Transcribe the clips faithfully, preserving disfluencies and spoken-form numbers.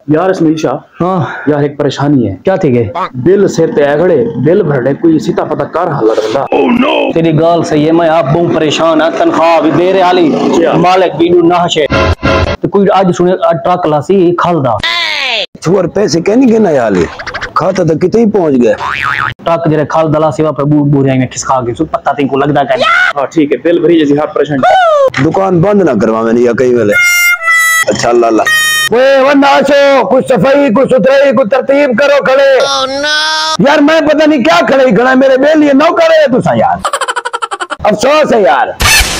यार इसमें शाह हाँ यार एक परेशानी है। क्या थी गए बिल सिर ते खड़े बिल भरने कोई सीता पता कर हाल बंदा। oh, no. तेरी गाल सही है, मैं आप बहुत परेशान है, तनख्वाह भी दे रहे हाली मालिक भी नाशे तो कोई आज सुने ट्रक लासी खालदा छुअर पैसे कहनी के ना याली खाता तो कितने ही पहुंच गए ट्रक जरे खालदा ला सेवा पर बोरिया में खिसका के सुन पता तेरे को लगदा का। हां ठीक है बिल भरी जैसी हर परसेंट दुकान बंद ना करवा मैंने या कई वेले। अच्छा अल्लाह अल्लाह ओए वन्नासो कुछ सफाई कुछ सुथराई कुछ तरतीब करो खड़े। oh, no. यार मैं पता नहीं क्या खड़े खड़ा मेरे बेलिए नौकर है तुसा यार अफसोस है यार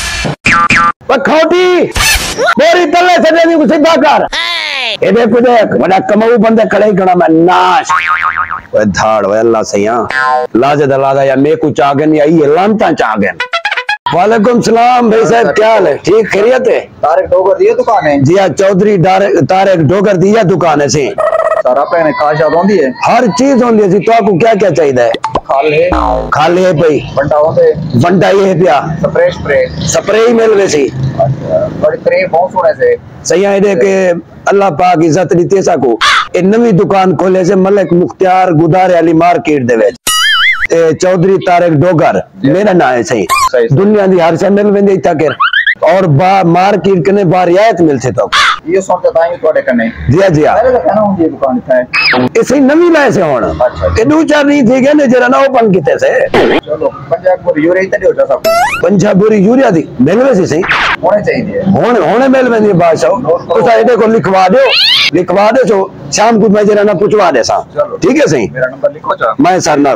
पखौटी बोरी तले से देनी को सीधा कर ए देखो देख बड़ा कमाऊ बंदे खड़े खड़ा मैं नाश ओए धाड़ ओए अल्लाह सैया लाजे दलादा या मैं कुछ आगे नहीं आई लानता चागन। वालेकुम सलाम भाई साहब क्या हाल है ठीक खैरियत है। तारक डोगर दिया दुकान है जी हाँ चौधरी तारक डोगर दिया दुकान है सी सारा पे खास याद होंदी है हर चीज होंदी है तो आपको क्या क्या चाहिए खाले खाले है भाई बंटा होंदे बंटा ये है पिया स्प्रे स्प्रे स्प्रे ही मिल वैसी बड़ी करे बहुत सोने से सही है दे के अल्लाह पाक इज्जत दी तेसा को एक नवी दुकान खोले से मलिक मुख्तियार गुदारे वाली मार्केट दे विच चौधरी तारक डोगर मेरा नाम है सही दुनिया दी हर से मिल वेंदी इथा के और बा मार्केट कने बार रियायत मिल से तो ये सोचता था ये तोड़े कने जी जी पहले तो कहना होंदी दुकान था ऐसे नवी लाए से होना ए दो चार नहीं थे के ने जरा ना ओपन किते से चलो पंजाब बोरी यूरिया इतने हो जा सब पंजाब बोरी यूरिया दी मिल वैसे सही होने चाहिए होने होने मिल वेंदी बादशाह तो साइड को लिखवा दो लिखवा दो जो शाम को मैं जरा ना पूछवा दे सा ठीक है सही मेरा नंबर लिखो जा मैं सरना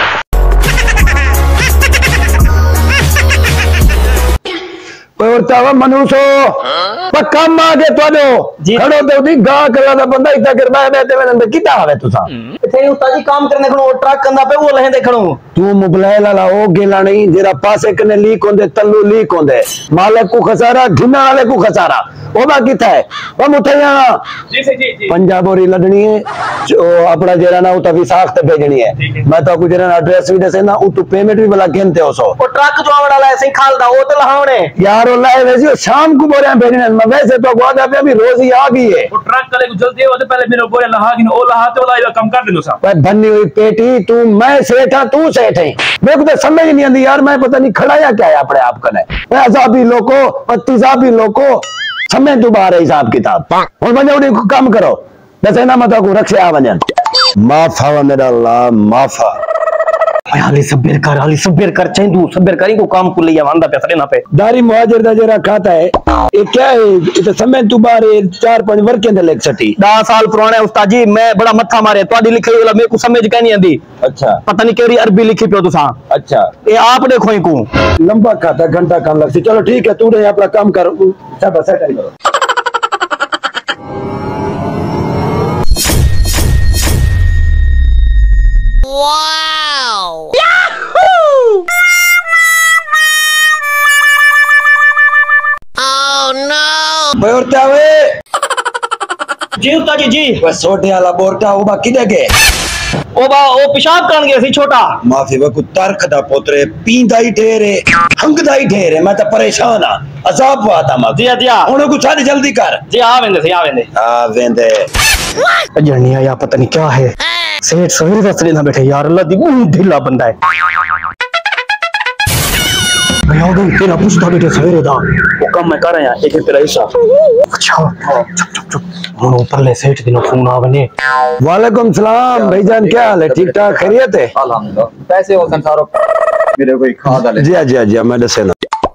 मनुष्य पक्का आगे खड़ो तो दी गा कला दा बंदा इतना करदा है बैठे में अंदर किता आवे तुसा इथे उस्ताद जी काम करने खड़ो ट्रक कंदा पे वो लहे देखणो तू मोबाइल वाला ओ गेला नहीं जेरा पासे कने लीक होंदे तल्लू लीक होंदे मालिक को खसारा घिना वाले को खसारा ओदा किथा है ओ मुठैया जी जी जी पंजाब बोरी लडनी है जो अपना जेरा ना उता विसाख ते भेजनी है मैं तो कुछ जेरा एड्रेस भी दसे ना उ तू पेमेंट भी भला केनते हो सो ओ ट्रक जो आवड़ा ला ऐसे खालदा ओ तो लहावणे यार ओ लाए वैसे शाम को बोरियां भेजने मैं वैसे तो वादा पे अभी रोज ही आ गई है वो ट्रक कले को जल्दी हो तो पहले मेरे बोरे लहा कि ओ लहाते वाला कम कर देनो सा भाई बन्नी हुई पेटी तू मैं सेठ हां तू सेठ है मेरे को तो समझ नहीं आंदी यार मैं पता नहीं खड़ा या क्या है अपने आप कने ऐसा भी लोको पत्तीसा भी लोको समय दोबारा हिसाब किताब और बंदे काम करो दसे ना मत को रखे आ वजन माफा मेरा अल्लाह माफा हाली सब्र कर हाली सब्र कर चाहिए तू सब्र करी को काम को लिया वांदा पैसा ना पे दारी मुहाजिर दा जरा खाता है ये क्या है ये तो समय दोबारा चार पांच वर्के दे लेक सटी दस साल पुराने उस्ताद जी मैं बड़ा मत्था मारे तोडी लिखी वाला मेरे को समझ का नहीं आंदी। अच्छा पता नहीं केरी अरबी लिखी पियो तुसा अच्छा ये आप देखो ही को लंबा खाता घंटा काम लगसी चलो ठीक है तू रे अपना काम कर सब सेट करो Wow! Yahoo! Oh no! बोरता वे जी उस्ताद जी जी बस छोटे वाला बोरता ओ बा किदे के ओ बा ओ पेशाब करन गया सी छोटा माफी वे कुत्तार खदा पोतरे पींदा ही ठहरे हंगदा ही ठहरे मैं तो परेशान हां अजाब वाता मा जी जी हुन को छाड़ जल्दी कर जी आ वेंदे सी आ वेंदे आ वेंदे अजनिया या पता नहीं क्या है सेठ सवेरे दसरे ना बैठे यार अल्लाह दी ढीला बंदा है भैया गई तेरा पूछता बेटे सवेरे दा वो काम मैं कर रहा है एक तेरा हिस्सा। अच्छा चुप चुप चुप हुन ऊपर ले सेठ दिनो फोन आ बने। वालेकुम सलाम भाईजान क्या हाल है ठीक ठाक खैरियत है अल्हम्दुलिल्लाह पैसे हो संसारो मेरे कोई खाद वाले जी जी जी मैं दसे ना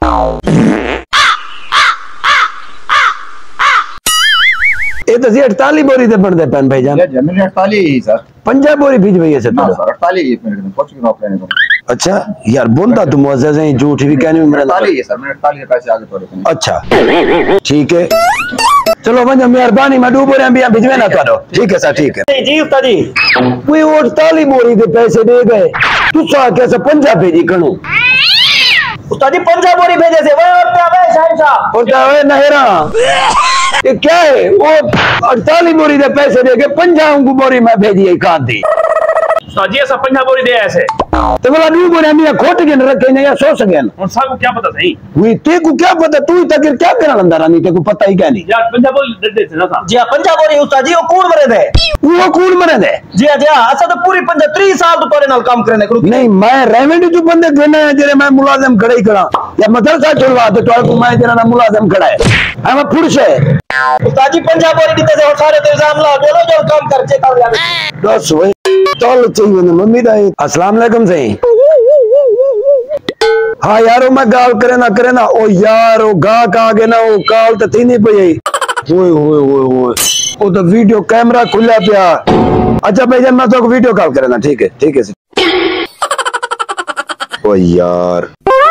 ये तो जी अड़तालीस बोरी दे पड़दे पेन भाईजान ये जमीन अड़तालीस सर पंजाब बोरी भेज भई है ना सर अड़तालीस मिनट में पहुंच गया अपने को अच्छा यार बोलता तू मुअज्जज है झूठ भी कहने में मेरा अड़तालीस सर मैं अड़तालीस पैसे आगे तोड़े अच्छा ठीक है चलो वंजा मेहरबानी मैं दो बोरे अंबिया भिजवे ना करो ठीक है सर ठीक है जी उस्ताद जी कोई अड़तालीस बोरी दे पैसे दे गए तू सा कैसे पंजाब भेजी कणो उस्ताद जी पंजाब बोरी भेजे से वो उठा वे शाहिद साहब उठा वे नहरा ये क्या है वो अड़तालीस बोरी दे पैसे दे के पंजाब को बोरी में भेजी है कहां दी साजी ऐसा पंजाब बोरी दे ऐसे तो बोला नू बोले मियां खोट के न रखे ने या सो सके और साहब को क्या पता सही हुई ते को क्या पता तू ही तक क्या करना अंदर आनी ते को पता ही क्या नहीं यार पंजाब बोरी दे दे ना था जी हाँ, पंजाब बोरी उस्ताद जी वो कौन मरे दे वो कौन मरे दे जी हाँ जी हाँ असा तो पूरी पंजाब तीस साल तो तोरे नाल काम करने करू नहीं मैं रेवेन्यू जो बंदे कहना है जेरे मैं मुलाजिम खड़ा ही खड़ा या मदरसा छुड़वा दे तो को मैं जेरा ना मुलाजिम खड़ा है हम पुरुष है उस्ताद जी पंजाब बोरी दिते से सारे तो इल्जाम ला बोलो जो काम कर जे कर यार दस भाई चल चाहिए ना मम्मी दा अस्सलाम वालेकुम सही हाँ यार मैं गाल करे ना करे ना ओ यार ओ गा का के ना ओ काल तो थी नहीं पई ओए ओए ओए ओए ओ तो वीडियो कैमरा खुला पिया अच्छा भाई मैं तो वीडियो कॉल करे ना ठीक है ठीक है ओ यार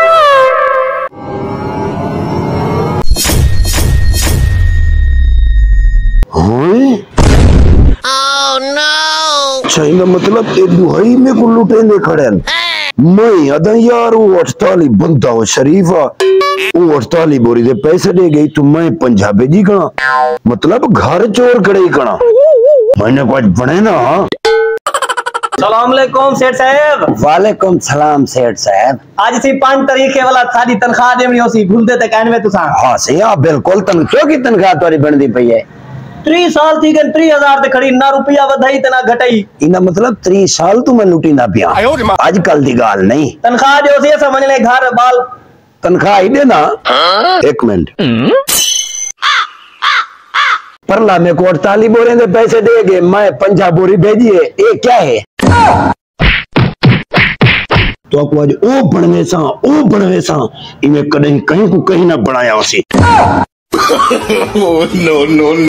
Oh no! अच्छा इनका मतलब ये दुहाई में को लुटे ने खड़े हैं मैं अदा यार वो अड़ताली बंदा हो शरीफा वो अड़ताली बोरी दे पैसे दे गई तो मैं पंजाबी जी कना मतलब घर चोर खड़े ही कना मैंने कुछ बने ना सलाम अलैकुम सेठ साहब वालेकुम सलाम सेठ साहब आज सी पांच तारीख वाला सारी तनख्वाह देनी होसी भूलते ते कहने में तुसा हाँ सही हाँ बिल्कुल तन क्यों की तनख्वाह तुम्हारी बनती पई है त्री साल थी गन त्री हजार ते खड़ी ना रुपया वधाई ते ना घटाई इना मतलब त्री साल तू मैं लुटी ना पिया आजकल दी गाल नहीं तनख्वाह जो सी समझ ले घर बाल तनख्वाह ही देना एक मिनट परला में को अड़तालीस बोरे दे पैसे दे गए मैं पंजाब बोरी भेजी है ये क्या है तो आपको आज ओ बनवे सा ओ बनवे सा इन्हें कहीं कहीं को कहीं ना बनाया उसी नो नो